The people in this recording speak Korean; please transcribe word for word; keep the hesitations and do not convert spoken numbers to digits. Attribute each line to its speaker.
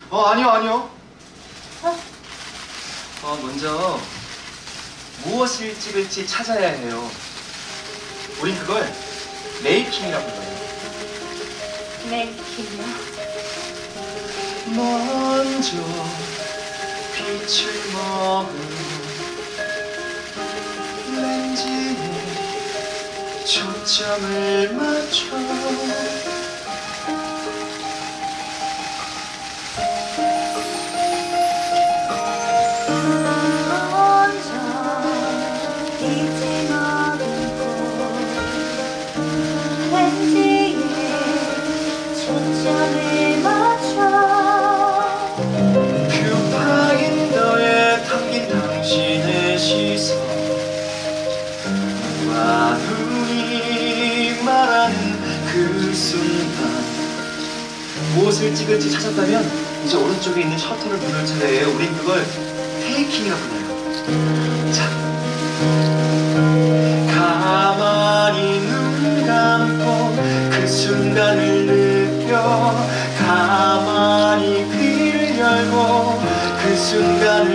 Speaker 1: 어, 아니요, 아니요.
Speaker 2: 어?
Speaker 1: 어, 먼저 무엇을 찍을지 찾아야 해요. 우린 그걸 메이킹이라고 불러요.
Speaker 2: 메이킹이요?
Speaker 1: 먼저 빛을 머금 렌즈에 초점을 맞춰 뷰파인 너에 담긴 당신의 시선 와 눈이 말하는 그 순간 무엇을 찍을지 찾았다면 이제 오른쪽에 있는 셔터를 누를 차례예요. 우린 그걸 테이킹이라고 불러요. 자, 가만히 눈 감고 그 순간을 느껴 가만히 귀를 열고 그 순간을